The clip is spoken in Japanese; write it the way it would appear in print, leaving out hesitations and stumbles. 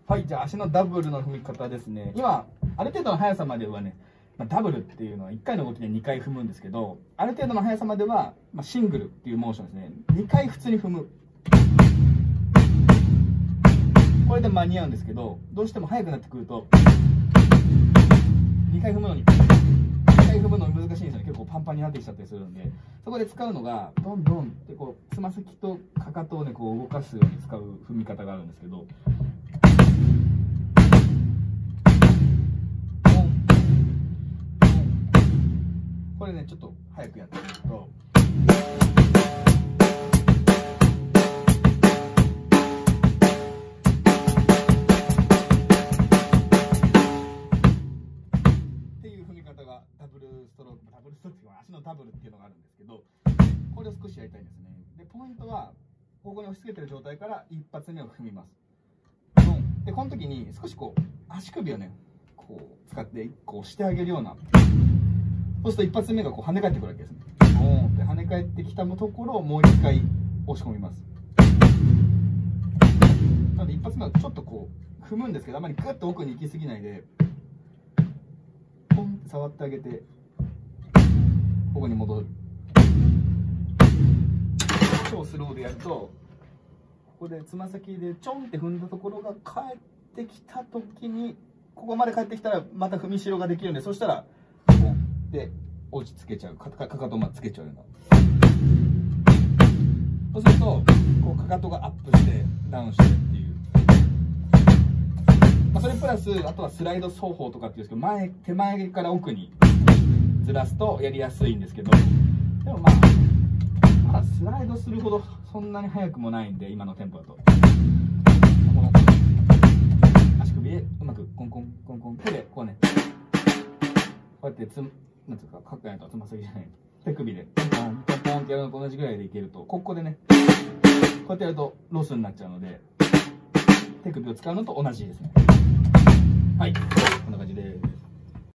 はい、じゃあ足のダブルの踏み方ですね。今、ある程度の速さまではね、ダブルっていうのは1回の動きで2回踏むんですけど、ある程度の速さまでは、シングルっていうモーションですね。2回普通に踏む。これで間に合うんですけど、どうしても速くなってくると、2回踏むのに難しいんですよね。結構パンパンになってきちゃったりするんで、そこで使うのが、どんどんってこう、つま先とかかとをね、こう動かすように使う踏み方があるんですけど、これね、ちょっと早くやってみると、っていう踏み方がダブルストロークっていうか足のダブルっていうのがあるんですけど、これを少しやりたいんですね。で、ポイントは、ここに押し付けてる状態から一発目を踏みます。で、この時に少しこう、足首をね、こう使ってこう押してあげるような。そうすると一発目がこう跳ね返ってくるわけですね。ボーンって跳ね返ってきたところをもう一回押し込みます。なので一発目はちょっとこう踏むんですけど、あまりグッと奥に行き過ぎないで、ポンって触ってあげて、ここに戻る。超スローでやると、ここでつま先でちょんって踏んだところが帰ってきた時に、ここまで帰ってきたらまた踏みしろができるんで、そしたらポンで落ち着けちゃう、かかとまでつけちゃうような。そうするとこうかかとがアップしてダウンしてっていう、それプラスあとはスライド走法とかっていうんですけど、手前から奥にずらすとやりやすいんですけど、でもまだスライドするほどそんなに速くもないんで、今のテンポだとこの足首でうまくコンコンコンコン、手でこうね、こうやってなんていうか、かっかやとつま先じゃない、手首でポンポンポンポンってやるのと同じぐらいでいけると、ここでね、こうやってやるとロスになっちゃうので、手首を使うのと同じですね。はい、こんな感じです。